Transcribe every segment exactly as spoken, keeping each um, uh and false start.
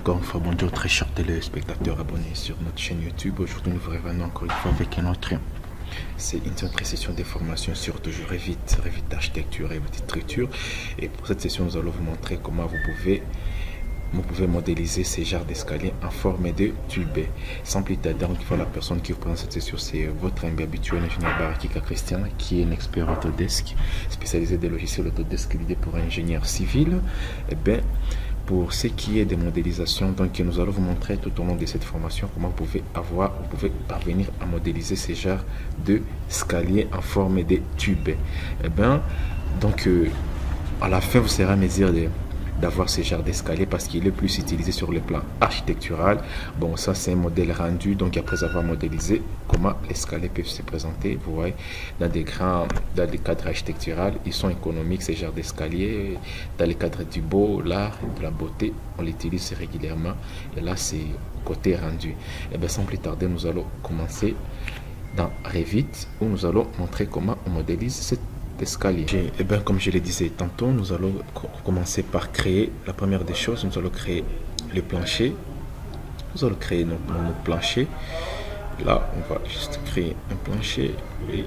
Encore une fois, bonjour très chers téléspectateurs abonnés sur notre chaîne YouTube. Aujourd'hui, nous vous revenons encore une fois avec un autre. C'est une autre session de formation sur toujours Revit, Revit d'architecture et Revit d'écriture. Et pour cette session, nous allons vous montrer comment vous pouvez, vous pouvez modéliser ces genres d'escalier en forme de tube. Sans plus tarder, une fois la personne qui vous présente cette session, c'est votre ami habituel, l'ingénieur Barakika Christian, qui est un expert Autodesk, spécialisé des logiciels Autodesk guidé pour ingénieur civil. Et bien, pour ce qui est des modélisations, donc nous allons vous montrer tout au long de cette formation comment vous pouvez avoir, vous pouvez parvenir à modéliser ces genres de escaliers en forme de tube. Et bien, donc euh, à la fin, vous serez à mesure de d'avoir ce genre d'escalier parce qu'il est plus utilisé sur le plan architectural. Bon, ça c'est un modèle rendu, donc après avoir modélisé comment l'escalier peut se présenter, vous voyez, dans des grands, dans des cadres architecturaux, ils sont économiques ces genres d'escalier. Dans les cadres du beau, l'art, de la beauté, on l'utilise régulièrement. Et là c'est côté rendu. Et bien sans plus tarder, nous allons commencer dans Revit où nous allons montrer comment on modélise cette escalier. Et bien comme je le disais tantôt, nous allons commencer par créer la première des choses. Nous allons créer le plancher. Nous allons créer notre, notre plancher. Là on va juste créer un plancher, oui.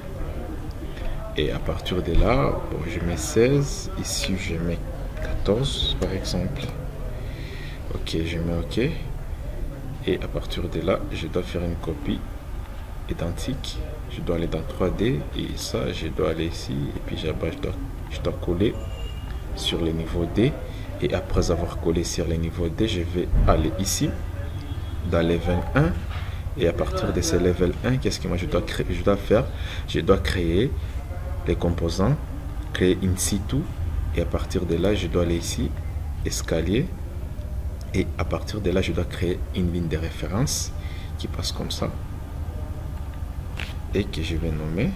Et à partir de là, bon, je mets seize, ici je mets quatorze par exemple. Ok, je mets ok, et à partir de là je dois faire une copie identique. Je dois aller dans trois D et ça je dois aller ici et puis je dois, je dois coller sur le niveau D. Et après avoir collé sur le niveau D, je vais aller ici dans level un. Et à partir de ce level un, qu'est-ce que moi je dois créer, je dois faire? Je dois créer les composants, créer in situ. Et à partir de là, je dois aller ici, escalier. Et à partir de là, je dois créer une ligne de référence qui passe comme ça. Et que je vais nommer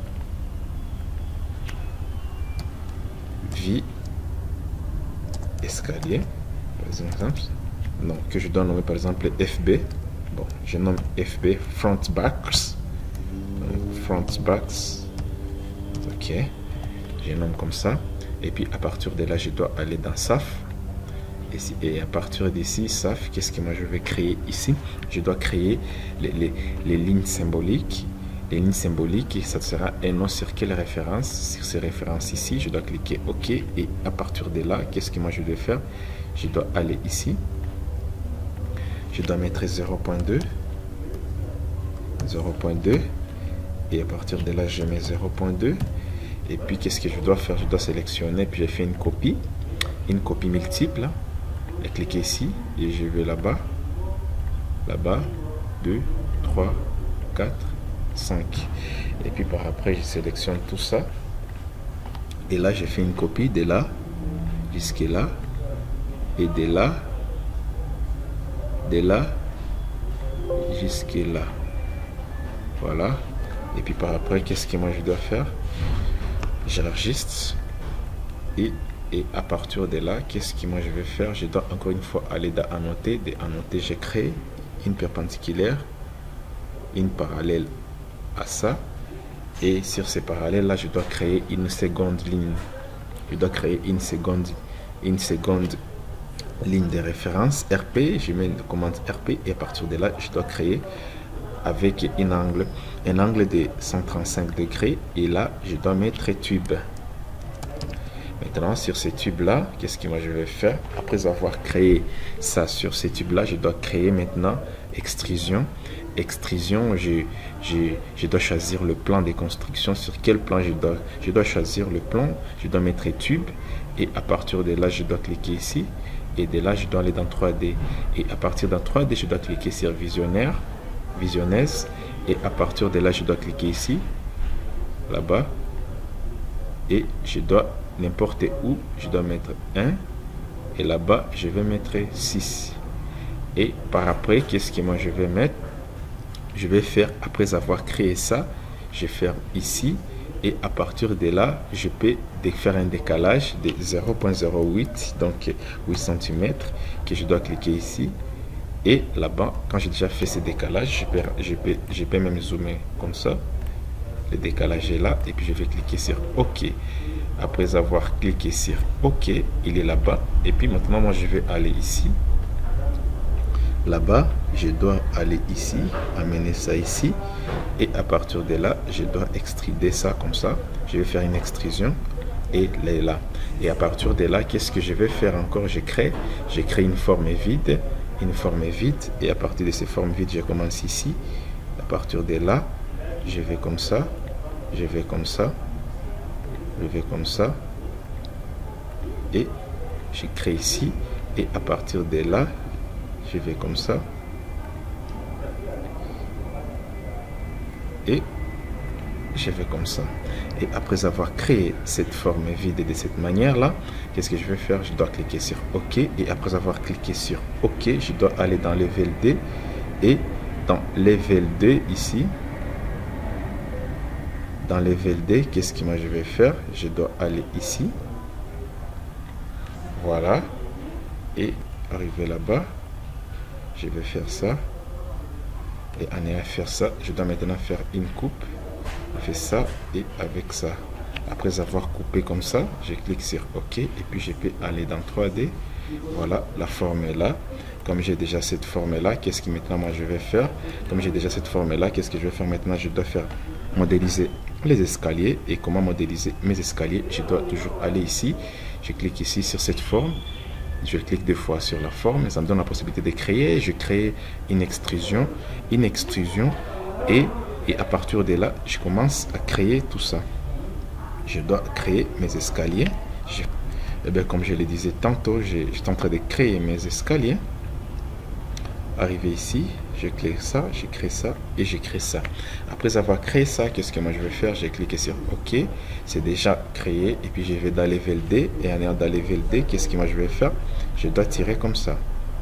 vie escalier par exemple. Non, que je dois nommer par exemple F B. Bon, je nomme F B front backs. Front backs. Ok, je nomme comme ça. Et puis à partir de là, je dois aller dans S A F. Et, et à partir d'ici, S A F, qu'est-ce que moi je vais créer ici? Je dois créer les, les, les lignes symboliques. Les lignes symboliques, et ça sera un nom sur quelle référence? Sur ces références ici, je dois cliquer OK. Et à partir de là, qu'est-ce que moi je vais faire? Je dois aller ici. Je dois mettre zéro point deux. zéro point deux. Et à partir de là, je mets zéro point deux. Et puis, qu'est-ce que je dois faire? Je dois sélectionner, puis je fais une copie. Une copie multiple. Et cliquer ici. Et je vais là-bas. Là-bas. deux, trois, quatre. cinq. Et puis par après je sélectionne tout ça et là j'ai fait une copie de là jusqu'à là et de là de là jusqu'à là, voilà. Et puis par après qu'est-ce que moi je dois faire? J'enregistre et et à partir de là qu'est-ce que moi je vais faire? Je dois encore une fois aller dans annoter. De annoter, j'ai créé une perpendiculaire, une parallèle à ça, et sur ces parallèles là je dois créer une seconde ligne. Je dois créer une seconde une seconde ligne de référence R P. Je mets une commande R P et à partir de là je dois créer avec un angle un angle de cent trente-cinq degrés et là je dois mettre tube. Maintenant sur ces tubes là, qu'est-ce que moi je vais faire? Après avoir créé ça sur ces tubes là, je dois créer maintenant extrusion. Extrusion, je, je, je dois choisir le plan de construction. Sur quel plan je dois, je dois choisir le plan, je dois mettre tube et à partir de là je dois cliquer ici et de là je dois aller dans trois D et à partir de trois D je dois cliquer sur visionnaire, visionnaise et à partir de là je dois cliquer ici, là-bas et je dois n'importe où, je dois mettre un et là-bas je vais mettre six. Et par après qu'est-ce que moi je vais mettre? Je vais faire, après avoir créé ça, je vais faire ici et à partir de là je peux faire un décalage de zéro point zéro huit, donc huit centimètres, que je dois cliquer ici et là-bas quand j'ai déjà fait ce décalage, je peux, je peux, je peux même zoomer comme ça. Le décalage est là et puis je vais cliquer sur OK. Après avoir cliqué sur OK, il est là-bas. Et puis maintenant, moi, je vais aller ici. là-bas, je dois aller ici, amener ça ici, et à partir de là, je dois extruder ça comme ça. Je vais faire une extrusion et là, et à partir de là, qu'est-ce que je vais faire encore? Je crée, je crée une forme vide, une forme vide, et à partir de ces formes vides, je commence ici. À partir de là, je vais comme ça, je vais comme ça, je vais comme ça, et je crée ici, et à partir de là, je vais comme ça, et je vais comme ça. Et après avoir créé cette forme vide de cette manière là, qu'est-ce que je vais faire? Je dois cliquer sur OK, et après avoir cliqué sur OK, je dois aller dans level deux, et dans level deux ici, dans level deux, qu'est-ce que moi je vais faire? Je dois aller ici, voilà, et arriver là-bas, je vais faire ça, et en ayant faire ça, je dois maintenant faire une coupe. On fait ça, et avec ça, après avoir coupé comme ça, je clique sur OK, et puis je peux aller dans trois D. Voilà, la forme est là. Comme j'ai déjà cette forme là, qu'est-ce que maintenant moi je vais faire? Comme j'ai déjà cette forme là, qu'est-ce que je vais faire maintenant? Je dois faire modéliser les escaliers. Et comment modéliser mes escaliers? Je dois toujours aller ici, je clique ici sur cette forme, je clique deux fois sur la forme, ça me donne la possibilité de créer. Je crée une extrusion, une extrusion, et Et à partir de là, je commence à créer tout ça. Je dois créer mes escaliers. Je, eh bien, comme je le disais tantôt, j'étais en train de créer mes escaliers. Arrivé ici, je clique ça, je crée ça et je crée ça. Après avoir créé ça, qu'est-ce que moi je vais faire? J'ai cliqué sur OK. C'est déjà créé. Et puis je vais dans level D. Et en allant dans level D, qu'est-ce que moi je vais faire? Je dois tirer comme ça.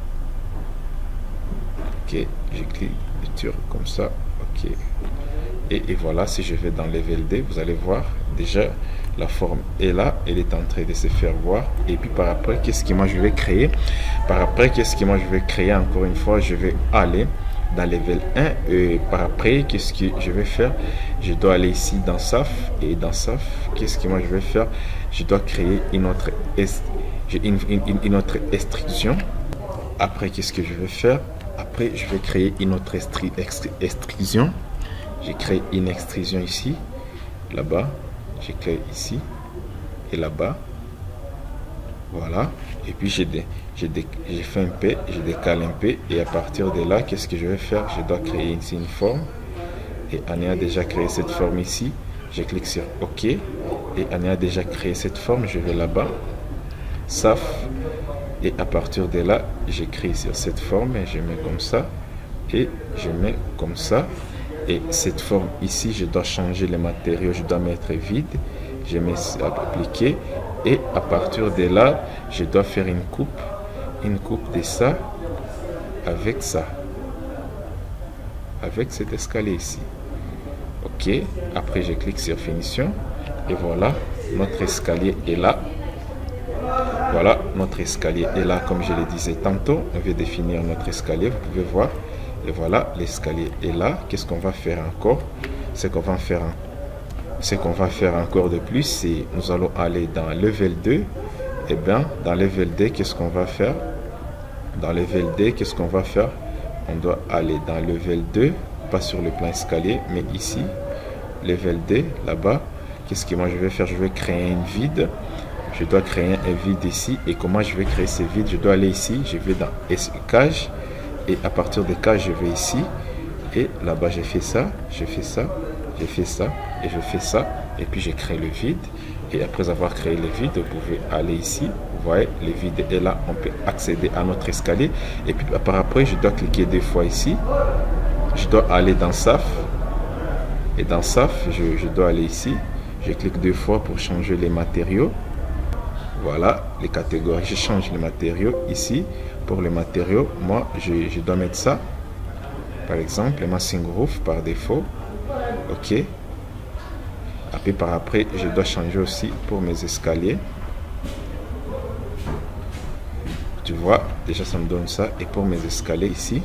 OK. Je clique, je tire comme ça. OK. Et, et voilà, si je vais dans level D, vous allez voir déjà la forme est là, elle est en train de se faire voir. Et puis par après, qu'est-ce que moi je vais créer? Par après, qu'est-ce que moi je vais créer? Encore une fois, je vais aller dans level un. Et par après, qu'est-ce que je vais faire? Je dois aller ici dans S A F. Et dans S A F, qu'est-ce que moi je vais faire? Je dois créer une autre, est, une, une, une autre extrusion. Après, qu'est-ce que je vais faire? Après, je vais créer une autre extrusion. J'ai créé une extrusion ici, là-bas, j'ai créé ici et là-bas, voilà. Et puis j'ai fait un peu, je décale un peu, et à partir de là, qu'est-ce que je vais faire? Je dois créer ici une forme, et en ayant déjà créé cette forme ici, je clique sur OK, et en ayant déjà créé cette forme, je vais là-bas, S A F, et à partir de là, j'écris sur cette forme, et je mets comme ça, et je mets comme ça. Et cette forme ici, je dois changer les matériaux, je dois mettre vide, je mets appliquer, et à partir de là, je dois faire une coupe, une coupe de ça avec ça, avec cet escalier ici. OK, après je clique sur finition, et voilà, notre escalier est là. Voilà, notre escalier est là, comme je le disais tantôt. On vient définir notre escalier, vous pouvez voir. Et voilà, l'escalier est là. Qu'est-ce qu'on va faire encore? Ce qu'on va faire, ce qu'on va faire encore de plus, c'est nous allons aller dans level deux. Et bien, dans level deux, qu'est-ce qu'on va faire? Dans level deux, qu'est-ce qu'on va faire? On doit aller dans level deux, pas sur le plan escalier, mais ici, level deux, là-bas. Qu'est-ce que moi je vais faire? Je vais créer une vide. Je dois créer un vide ici. Et comment je vais créer ce vide? Je dois aller ici. Je vais dans cage. Et à partir de cage, je vais ici. Et là-bas, j'ai fait ça. Je fais ça. Je fais ça. Et je fais ça. Et puis, je crée le vide. Et après avoir créé le vide, vous pouvez aller ici. Vous voyez, le vide est là. On peut accéder à notre escalier. Et puis, par après, je dois cliquer deux fois ici. Je dois aller dans S A F. Et dans S A F, je, je dois aller ici. Je clique deux fois pour changer les matériaux. Voilà, les catégories. Je change les matériaux ici. Pour les matériaux, moi, je, je dois mettre ça. Par exemple, le massing roof par défaut. OK. Après, par après, je dois changer aussi pour mes escaliers. Tu vois, déjà, ça me donne ça. Et pour mes escaliers ici,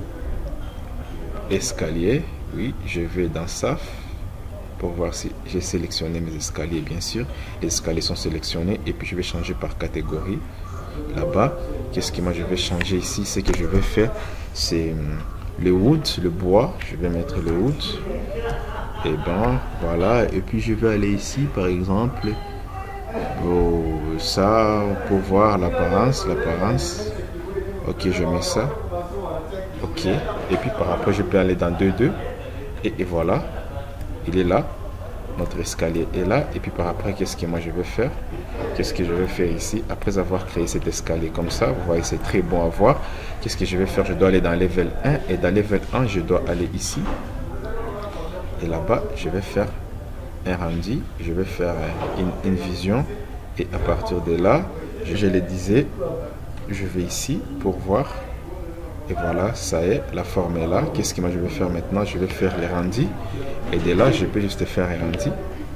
escalier, oui, je vais dans S A F. Pour voir si j'ai sélectionné mes escaliers, bien sûr. Les escaliers sont sélectionnés et puis je vais changer par catégorie. là-bas. Qu'est-ce que moi je vais changer ici? C'est que je vais faire, c'est le wood, le bois. Je vais mettre le wood. Et ben voilà. Et puis je vais aller ici, par exemple, pour ça, pour voir l'apparence, l'apparence. Ok, je mets ça. Ok. Et puis par après, je peux aller dans deux deux. Et, et voilà, il est là. Notre escalier est là. Et puis par après, qu'est-ce que moi je vais faire? Qu'est-ce que je vais faire ici? Après avoir créé cet escalier comme ça, vous voyez, c'est très bon à voir. Qu'est-ce que je vais faire? Je dois aller dans level un. Et dans level un, je dois aller ici. Et là-bas, je vais faire un rendu. Je vais faire une, une vision. Et à partir de là, je, je le disais, je vais ici pour voir. Et voilà, ça y est, la forme est là. Qu'est-ce que moi je vais faire maintenant? Je vais faire les rendus. Et de là, je peux juste faire un rendu.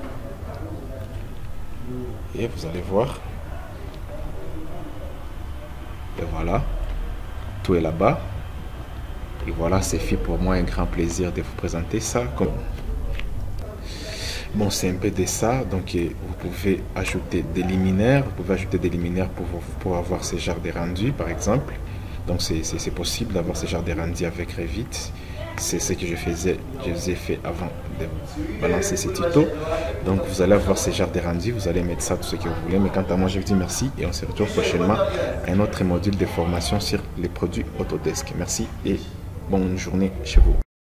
Et vous allez voir. Et voilà. Tout est là-bas. Et voilà, c'est fait pour moi un grand plaisir de vous présenter ça. Comme... Bon, c'est un peu de ça. Donc, vous pouvez ajouter des liminaires. Vous pouvez ajouter des liminaires pour, pour avoir ce genre de rendu, par exemple. Donc, c'est possible d'avoir ce genre de rendu avec Revit. C'est ce que je faisais, je vous ai fait avant de balancer ce tuto. Donc, vous allez avoir ce genre de rendu. Vous allez mettre ça, tout ce que vous voulez. Mais quant à moi, je vous dis merci. Et on se retrouve prochainement à un autre module de formation sur les produits Autodesk. Merci et bonne journée chez vous.